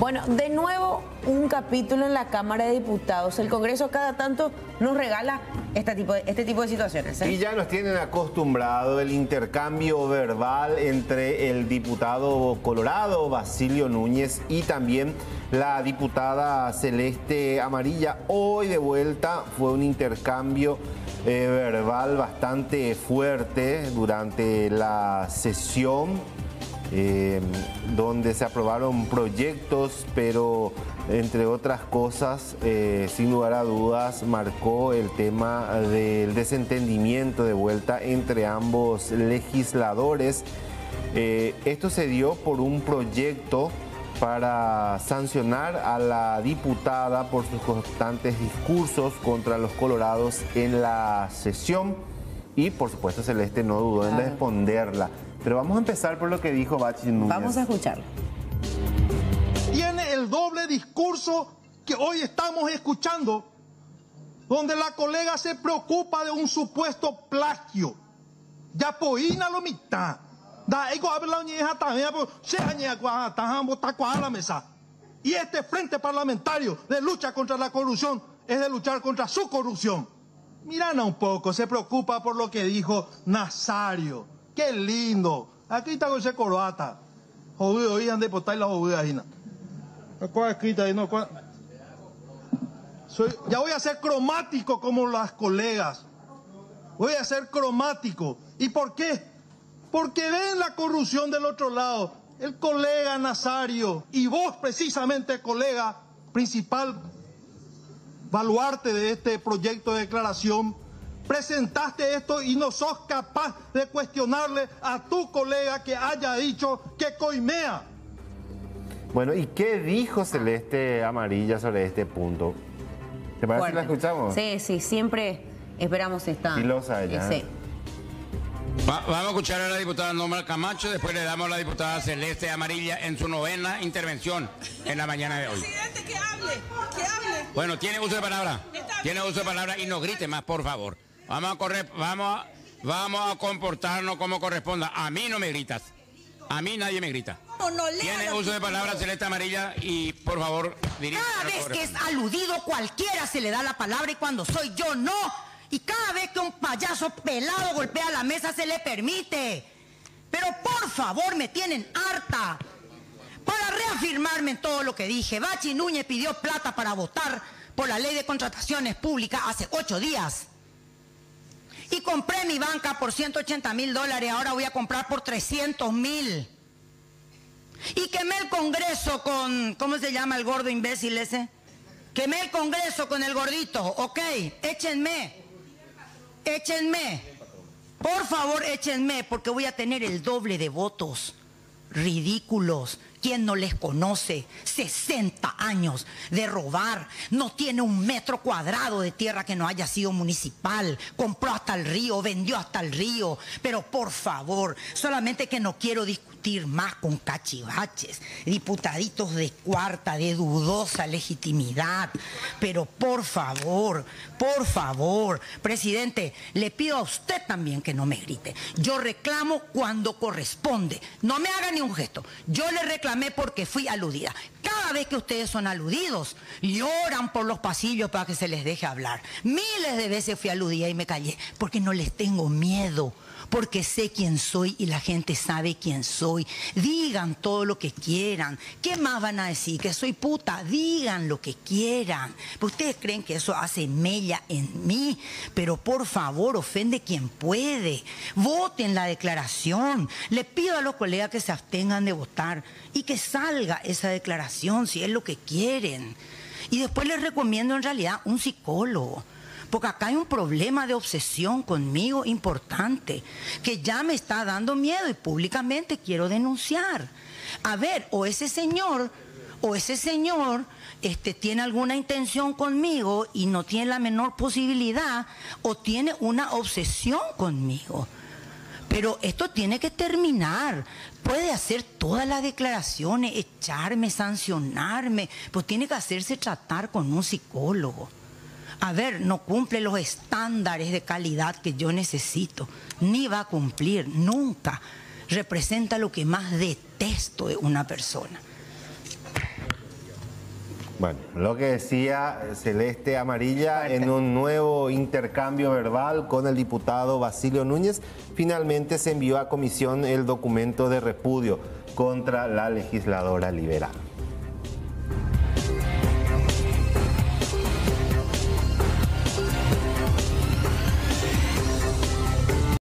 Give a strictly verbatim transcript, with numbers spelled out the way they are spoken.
Bueno, de nuevo un capítulo en la Cámara de Diputados. El Congreso cada tanto nos regala este tipo de, este tipo de situaciones, ¿eh? Y ya nos tienen acostumbrado el intercambio verbal entre el diputado colorado Basilio Núñez y también la diputada Celeste Amarilla. Hoy de vuelta fue un intercambio eh, verbal bastante fuerte durante la sesión. Eh, donde se aprobaron proyectos, pero entre otras cosas, eh, sin lugar a dudas, marcó el tema del desentendimiento de vuelta entre ambos legisladores. Eh, esto se dio por un proyecto para sancionar a la diputada por sus constantes discursos contra los colorados en la sesión y, por supuesto, Celeste no dudó en responderla. Pero vamos a empezar por lo que dijo Bachi Núñez. Vamos a escucharlo. Tiene el doble discurso que hoy estamos escuchando, donde la colega se preocupa de un supuesto plagio. Ya poína lo mitad. Da ego habla ñeja también, se añe a la mesa. Y este frente parlamentario de lucha contra la corrupción es de luchar contra su corrupción. Mirana un poco, se preocupa por lo que dijo Nazario. ¡Qué lindo! Aquí está José Coroata. Jodido, ahí ande por la jodida ahí. ¿Cuál escrita ahí? No, ¿cuál? Soy, ya voy a ser cromático como las colegas. Voy a ser cromático. ¿Y por qué? Porque ven la corrupción del otro lado. El colega Nazario y vos precisamente, colega principal baluarte de este proyecto de declaración, presentaste esto y no sos capaz de cuestionarle a tu colega que haya dicho que coimea. Bueno, ¿y qué dijo Celeste Amarilla sobre este punto? ¿Te parece que la escuchamos? Sí, sí, siempre esperamos esta. Filosa ella. Sí. Va, vamos a escuchar a la diputada Norma Camacho, después le damos a la diputada Celeste Amarilla en su novena intervención en la mañana de hoy. Presidente, que hable, que hable. Bueno, tiene uso de palabra, tiene uso de palabra y no grite más, por favor. Vamos a correr, vamos a, vamos a comportarnos como corresponda. A mí no me gritas. A mí nadie me grita. No, no, Tiene uso de palabra Celeste Amarilla y por favor dirige. Cada vez que es aludido cualquiera se le da la palabra y cuando soy yo no. Y cada vez que un payaso pelado golpea la mesa se le permite. Pero por favor me tienen harta. Para reafirmarme en todo lo que dije, Bachi Núñez pidió plata para votar por la ley de contrataciones públicas hace ocho días. Y compré mi banca por ciento ochenta mil dólares, ahora voy a comprar por trescientos mil. Y quemé el Congreso con, ¿cómo se llama el gordo imbécil ese? Quemé el Congreso con el gordito, ok, échenme, échenme. Por favor, échenme, porque voy a tener el doble de votos. Ridículos. ¿Quién no les conoce? sesenta años de robar. No tiene un metro cuadrado de tierra que no haya sido municipal. Compró hasta el río, vendió hasta el río. Pero por favor, solamente que no quiero discutir más con cachivaches, diputaditos de cuarta, de dudosa legitimidad. Pero por favor, por favor, presidente, le pido a usted también que no me grite. Yo reclamo cuando corresponde. No me haga ni un gesto. Yo le reclamo porque fui aludida. Cada vez que ustedes son aludidos, lloran por los pasillos para que se les deje hablar. Miles de veces fui aludida y me callé, porque no les tengo miedo, porque sé quién soy y la gente sabe quién soy. Digan todo lo que quieran. ¿Qué más van a decir? ¿Que soy puta? Digan lo que quieran. Ustedes creen que eso hace mella en mí, pero por favor, ofende quien puede. Voten la declaración. Le pido a los colegas que se abstengan de votar y que salga esa declaración si es lo que quieren. Y después les recomiendo en realidad un psicólogo. Porque acá hay un problema de obsesión conmigo importante, que ya me está dando miedo y públicamente quiero denunciar. A ver, o ese señor, o ese señor este, tiene alguna intención conmigo y no tiene la menor posibilidad, o tiene una obsesión conmigo. Pero esto tiene que terminar. Puede hacer todas las declaraciones, echarme, sancionarme, pues tiene que hacerse tratar con un psicólogo. A ver, no cumple los estándares de calidad que yo necesito, ni va a cumplir, nunca. Representa lo que más detesto de una persona. Bueno, lo que decía Celeste Amarilla en un nuevo intercambio verbal con el diputado Basilio Núñez, finalmente se envió a comisión el documento de repudio contra la legisladora liberal.